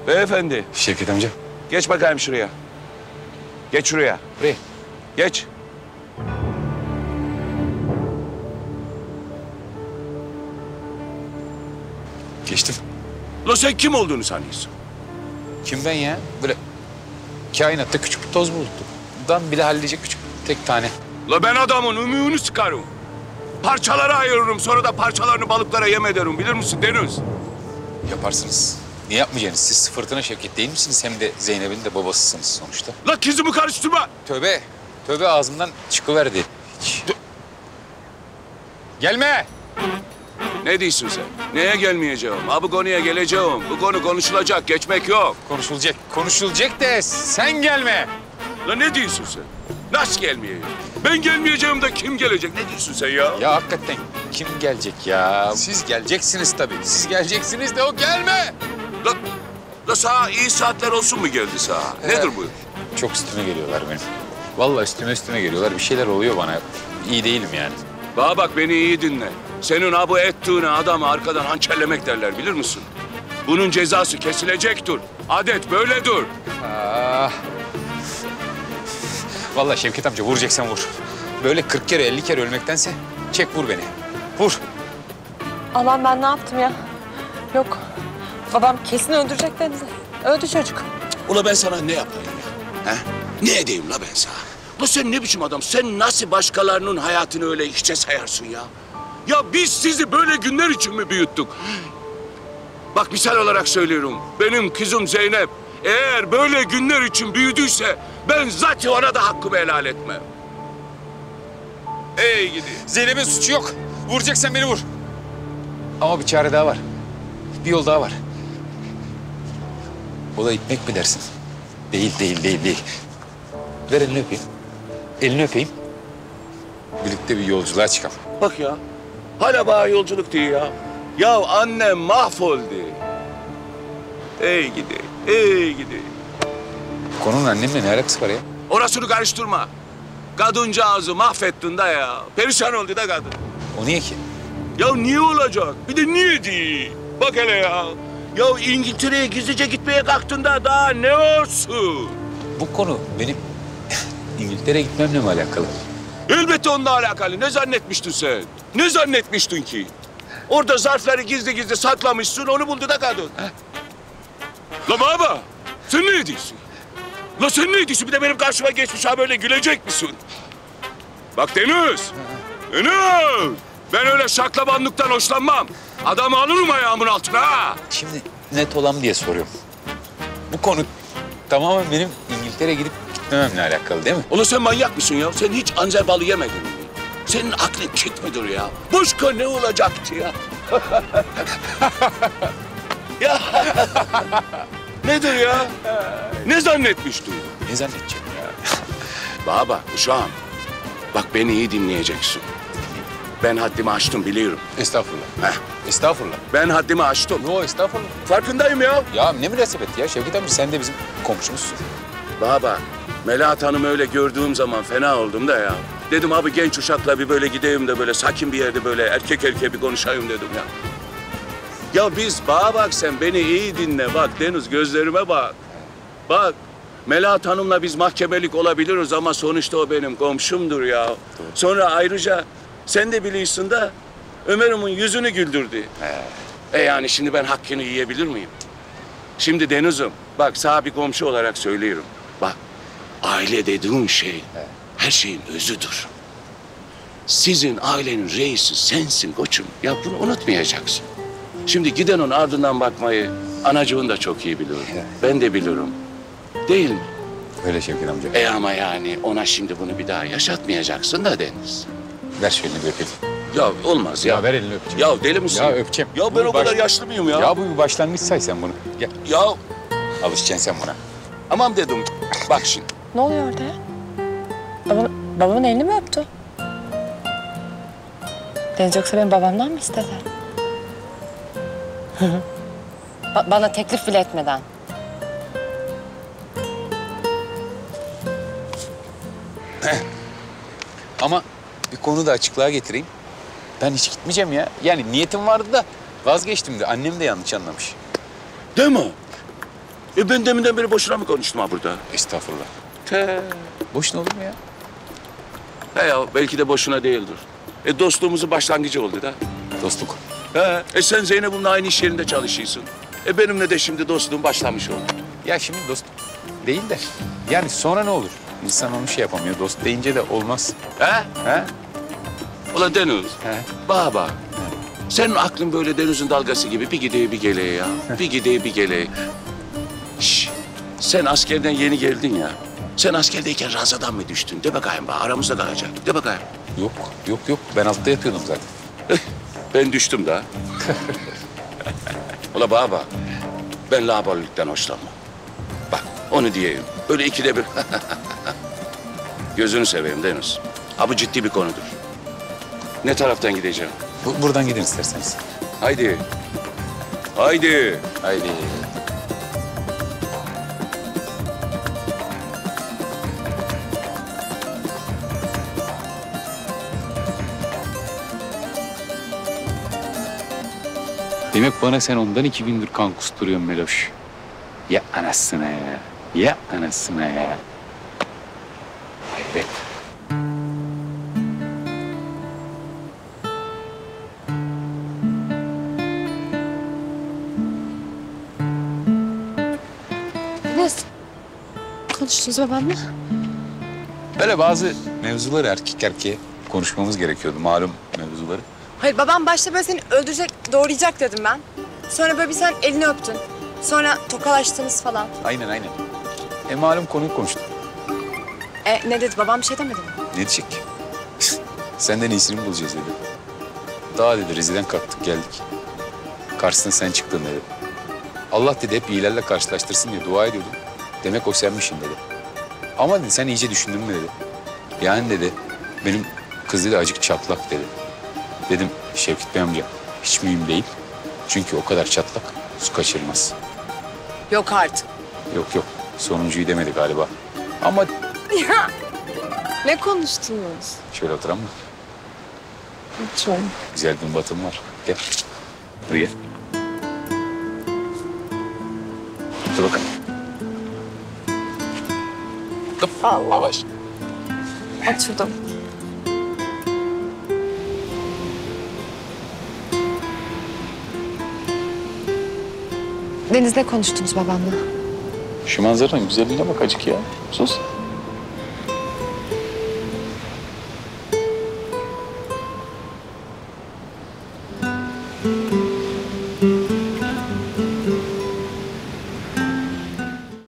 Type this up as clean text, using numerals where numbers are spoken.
Beyefendi. Şevket amca. Geç bakayım şuraya. Geç şuraya. Buraya. Geç. Geçtim. La sen kim olduğunu sanıyorsun? Kim ben ya? Böyle kainatta küçük bir toz buluttu. Bundan bile halledecek küçük tek tane. La ben adamın ümüğünü sıkarım. Parçalara ayırırım, sonra da parçalarını balıklara yem ederim. Bilir misin Deniz? Yaparsınız. Niye yapmayacaksınız? Siz Fırtına Şevket değil misiniz? Hem de Zeynep'in de babasısınız sonuçta. La kızımı karıştırma. Tövbe. Tövbe ağzımdan çıkıverdi. Hiç. Gelme. Ne diyorsun sen? Neye gelmeyeceğim? Ha bu konuya geleceğim. Bu konu konuşulacak, geçmek yok. Konuşulacak. Konuşulacak de sen gelme. La ne diyorsun sen? Nasıl gelmeyeyim? Ben gelmeyeceğim de kim gelecek? Ne diyorsun sen ya? Ya hakikaten kim gelecek ya? Siz geleceksiniz tabii. Siz geleceksiniz de o gelme. La sana iyi saatler olsun mu geldi sana? Nedir bu? Çok üstüme geliyorlar benim. Vallahi üstüme geliyorlar. Bir şeyler oluyor bana. İyi değilim yani. Bana bak beni iyi dinle. Senin ha bu ettiğine adamı arkadan hançerlemek derler bilir misin? Bunun cezası kesilecektir. Adet böyledir. Ah. Vallahi Şevket amca vuracaksan vur. Böyle 40 kere 50 kere ölmektense çek vur beni. Vur. Allah'ım ben ne yaptım ya? Yok. Babam kesin öldürecek Deniz'i. Öldü çocuk. Ula ben sana ne yapayım ya? He? Ne edeyim la ben sana? Ula sen ne biçim adam? Sen nasıl başkalarının hayatını öyle hiçe sayarsın ya? Ya biz sizi böyle günler için mi büyüttük? Bak misal olarak söylüyorum. Benim kızım Zeynep eğer böyle günler için büyüdüyse ben zaten ona da hakkımı helal etmem. Ey gidi. Zeynep'in suçu yok. Vuracaksan beni vur. Ama bir çare daha var. Bir yol daha var. O da gitmek mi dersin? Değil. Ver elini öpeyim. Elini öpeyim. Birlikte bir yolculuğa çıkalım. Bak ya. Hala bana yolculuk diyor ya. Ya annem mahvoldu. Ey gidi. Ey gidi. Konunun annemle ne alakası var ya? Orasını karıştırma. Kadıncağızı mahvettin da ya. Perişan oldu da kadın. O niye ki? Ya niye olacak? Bir de niye değil? Bak hele ya. Ya İngiltere'ye gizlice gitmeye kalktın da daha ne olsun? Bu konu benim İngiltere'ye gitmemle mi alakalı? Elbette onunla alakalı. Ne zannetmiştin sen? Ne zannetmiştin ki? Orada zarfları gizli gizli saklamışsın, onu buldu da kadın. La baba, sen ne ediyorsun? La sen ne ediyorsun? Bir de benim karşıma geçmiş ha böyle gülecek misin? Bak Deniz, Deniz! Ben öyle şaklabanlıktan hoşlanmam. Adamı alırım ayağımın altına ha. Şimdi net olan diye soruyorum. Bu konu tamamen benim İngiltere'ye gidip gitmememle alakalı değil mi? Ulan sen manyak mısın ya? Sen hiç anzer balı yemedin mi? Senin aklın kit midir ya? Başka ne olacaktı ya? Ya nedir ya? Ne zannetmiştin? Ne zannedeceğim ya? Bana bak uşağım. Bak beni iyi dinleyeceksin. Ben haddimi aştım biliyorum. Estağfurullah. Heh. Estağfurullah. Ben haddimi aştım. Yo estağfurullah. Farkındayım ya. Ya ne münasebet ya Şevket amca sen de bizim komşumuzsun. Bana bak. Melahat Hanım'ı öyle gördüğüm zaman fena oldum da ya. Dedim abi genç uşakla bir böyle gideyim de böyle sakin bir yerde böyle erkek erkeğe bir konuşayım dedim ya. Ya biz bana bak sen beni iyi dinle bak Deniz gözlerime bak. Bak Melahat Hanım'la biz mahkemelik olabiliriz ama sonuçta o benim komşumdur ya. Sonra ayrıca sen de biliyorsun da Ömer'imin yüzünü güldürdü. Yani şimdi ben hakkını yiyebilir miyim? Şimdi Deniz'im bak sana bir komşu olarak söylüyorum. Bak aile dediğin şey her şeyin özüdür. Sizin ailenin reisi sensin koçum. Ya bunu unutmayacaksın. Şimdi giden onun ardından bakmayı anacığın da çok iyi biliyor. Ben de biliyorum. Değil mi? Öyle Şevket amca. Ama yani ona şimdi bunu bir daha yaşatmayacaksın da Deniz. Ver şu elini bir öpelim. Ya olmaz ya. Ya ver elini öpeceğim. Ya deli misin? Ya öpeceğim. Ya ben Bu o kadar baş- yaşlı mıyım ya? Ya bu bir başlangıç say sen bunu. Gel. Ya Alışacaksın sen buna. aman dedim. Bak şimdi. Ne oluyor orada ya? Babamın elini mi öptü? Deniz yoksa benim babamdan mı istedi? Bana teklif bile etmeden. Ama bir konu da açıklığa getireyim. Ben hiç gitmeyeceğim ya. Yani niyetim vardı da vazgeçtim de. Annem de yanlış anlamış. Değil mi? Ben deminden beri boşuna mı konuştum ha burada? Estağfurullah. Te. Boşuna olur mu ya? He ya belki de boşuna değildir. Dostluğumuzun başlangıcı oldu da. Dostluk. He. Sen Zeynep'imle aynı iş yerinde çalışıyorsun. Benimle de şimdi dostluğum başlamış oldu. Ya şimdi dost değil de yani sonra ne olur? İnsan onu şey yapamıyor. Dost deyince de olmaz. He? He? Ulan Deniz. He. Baba. Senin aklın böyle denizin dalgası gibi bir gideye bir geleye ya. Bir gideye bir geleye. Şş, sen askerden yeni geldin ya. Sen askerdeyken ranzadan mı düştün? De bakayım bana aramızda kalacak. De bakayım. Yok. Ben altta yatıyordum zaten. Ben düştüm da. Ula baba. Ben laballikten hoşlanmam. Bak onu diyeyim. Böyle ikide bir. Gözünü seveyim Deniz. Ha bu ciddi bir konudur. Ne taraftan gideceğim? Buradan gidin isterseniz. Haydi. Haydi. Haydi. Demek bana sen ondan 2000'dir kan kusturuyorsun Meloş. Ya anasına ya. Ya anasına ya. Evet. Ne konuştunuz babamla? Böyle bazı mevzuları erkek erkeğe konuşmamız gerekiyordu. Malum mevzuları. Hayır babam başta böyle seni öldürecek, doğrayacak dedim ben. Sonra böyle bir sen elini öptün. Sonra tokalaştınız falan. Aynen. Malum konuyu konuştuk. Ne dedi babam bir şey demedi mi? Ne diyecek? Senden iyisini mi bulacağız dedi. Daha dedi Rize'den kalktık geldik. Karşısına sen çıktın dedi. Allah dedi hep iyilerle karşılaştırsın diye dua ediyordum. Demek o senmişsin dedi. Ama dedi sen iyice düşündün mü dedi. Yani dedi benim kız dedi acık çatlak dedi. Dedim Şevket Bey amca hiç mühim değil. Çünkü o kadar çatlak su kaçırmaz. Yok artık. Yok sonuncuyu demedi galiba. Ama Ne konuştunuz? şöyle oturalım mı? Lütfen. Güzel bir batım var. Gel. Hadi gel. Dur bakalım. Dur. Allah. Yavaş. Oturdum. Deniz ne konuştunuz babamla? Şu manzaranın güzelliğine bak acık ya. Sus.